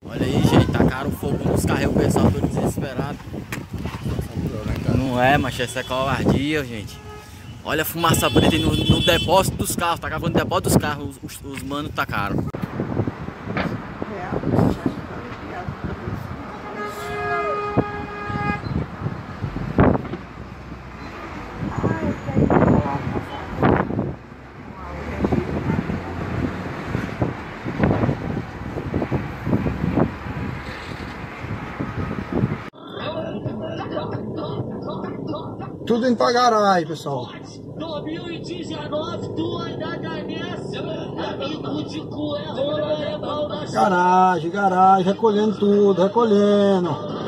Olha aí, gente, tacaram fogo nos carros, o pessoal todo desesperado. Não é, mas essa é covardia, gente. Olha a fumaça preta aí no depósito dos carros, tá cavando no depósito dos carros, os manos tacaram. Tudo indo pra garagem, pessoal. 2019, tu ainda nessa. Amigo de cu é rola, é mal da Garagem, garagem, recolhendo tudo, recolhendo.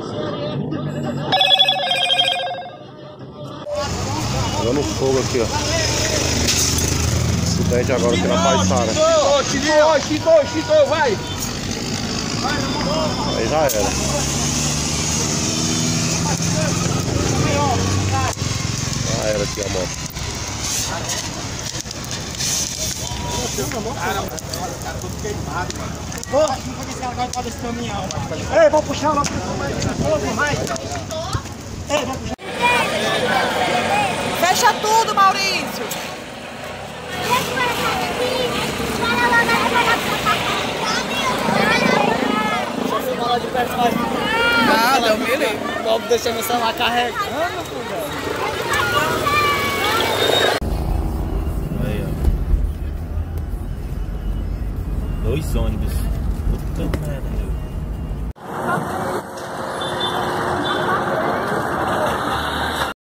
Dando fogo aqui, ó. Acidente agora aqui na Paisara. Chico, vai! Aí já era. Já era aqui a moto. Ei, vou puxar logo mais. Ei, vou puxar. Fecha tudo, Maurício. Nada, eu me livre. Logo deixando meu celular carregando, Aí, ó. 2 ônibus. Puta merda.